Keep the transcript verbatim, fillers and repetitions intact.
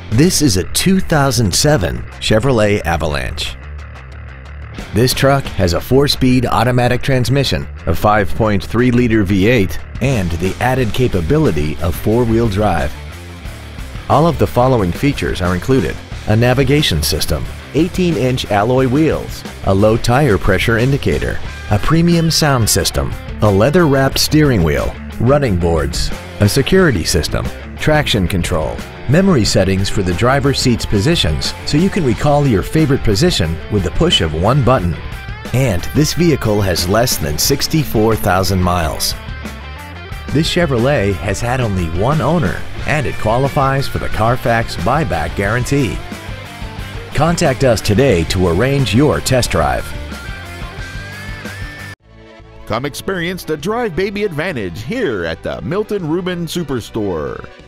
This is a two thousand seven Chevrolet Avalanche. This truck has a four-speed automatic transmission, a five point three liter V eight, and the added capability of four-wheel drive. All of the following features are included: a navigation system, eighteen inch alloy wheels, a low tire pressure indicator, a premium sound system, a leather-wrapped steering wheel, running boards, a security system, traction control, memory settings for the driver's seat's positions so you can recall your favorite position with the push of one button. And this vehicle has less than sixty-four thousand miles. This Chevrolet has had only one owner and it qualifies for the Carfax buyback guarantee. Contact us today to arrange your test drive. Come experience the Drive Baby Advantage here at the Milton Ruben Superstore.